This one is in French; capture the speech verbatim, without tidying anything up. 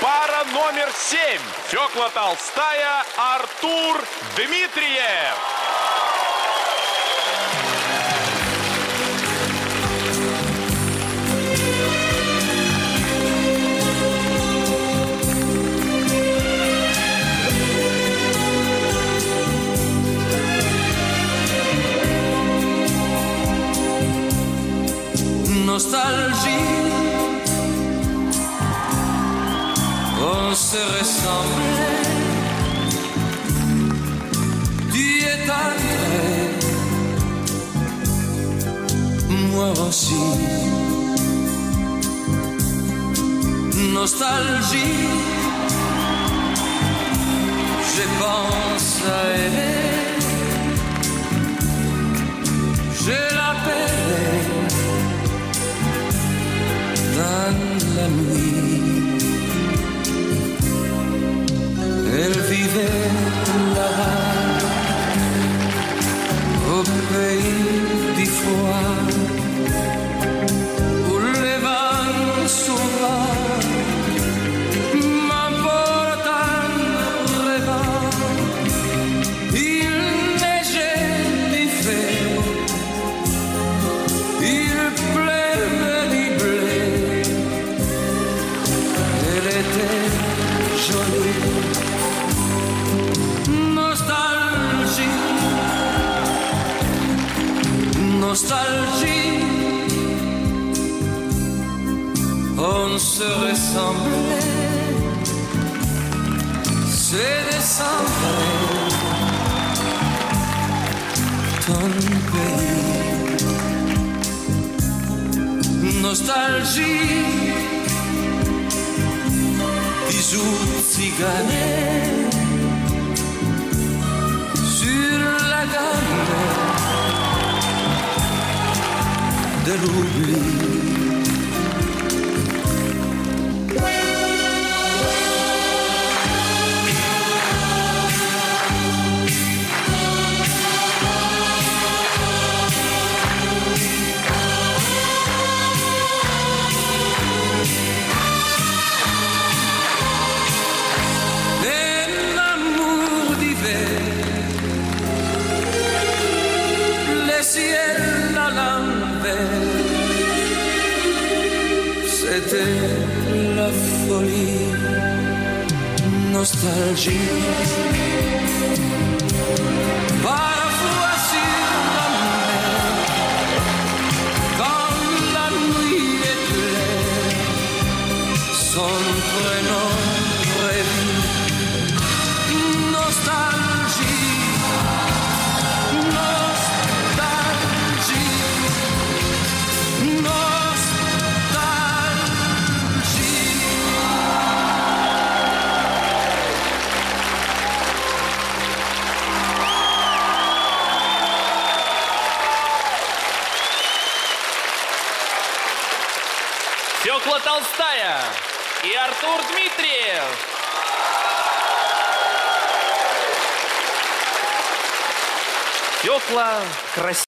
Пара номер семь. Фёкла Толстая, Артур Дмитриев. Nostalgie, on se ressemblait. Tu es entré, moi aussi. Nostalgie, je pense à elle, je l'appelle dans la nuit. Elle vivait là-bas au pays du froid, où les vents sauvages m'emportent en rêvant. Il neigeait du feu, il pleuvait du blé. Elle était jolie. Nostalgie, nostalgie, on se ressemblait, c'est décembre, ton pays. Nostalgie, bisous ciganés sur la gamme de l'oubli. Ciel à l'envers, c'était la folie. Nostalgie, parfois sur la mer, quand la nuit est claire, son prénom revit. Nostalgie, Фёкла Толстая и Артур Дмитриев. Фёкла красивая.